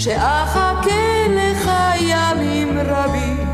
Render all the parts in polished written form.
שאחכה לך ימים רבים,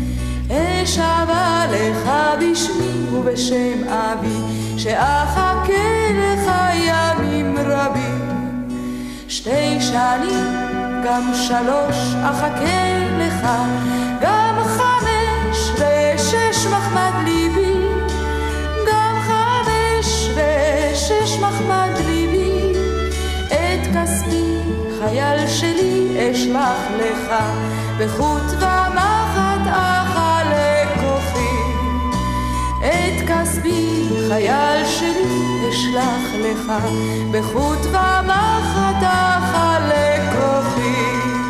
אשבע לך בשמי ובשם אבי, שאחכה לך ימים רבים. 2 שנים, גם 3 אחכה לך, גם 5 ו6 מחמד ליבי, גם 5 ו6 מחמד ליבי. את כספי חייל שלי אשלח לך, בחוט ומחט אכלה כוחי. את כספי חייל שלי אשלח לך, בחוט ומחט אכלה כוחי.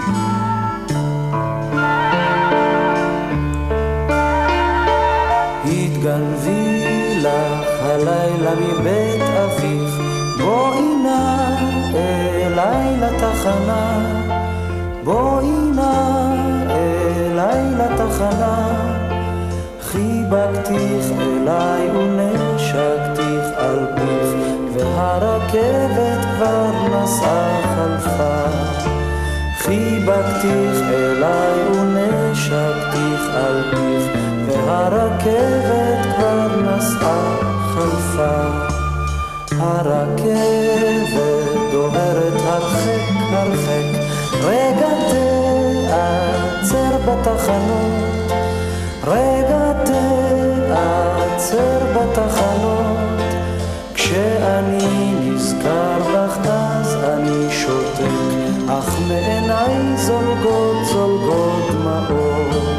התגנבי לך הלילה מבית אביך, בואי נא אליי לתחנה, בואי נא אליי לתחנה. חיבקתיך אליי ונשקתיך על פיך, והרכבת כבר נסעה חלפה. חיבקתיך אליי ונשקתיך על פיך, והרכבת כבר נסעה חלפה. הרכבת דוהרת הרחק הרחק, רגע תעצר בתחנות, רגע תעצר בתחנות. כשאני נזכר בך אז אני שותק, אך מעיניי זולגות זולגות דמעות.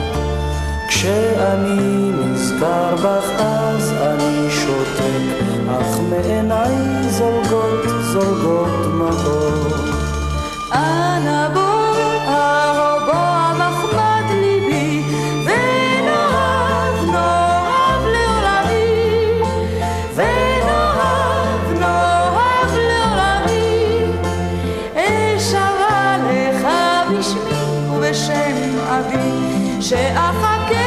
כשאני נזכר בך אז אני שותק, אך מעיניי זולגות זולגות דמעות. אנא בוא, אהובו מחמד ליבי, ונאהב נאהב לעולמי, ונאהב נאהב לעולמי. אשבע לך בשמי ובשם אבי, שאחכה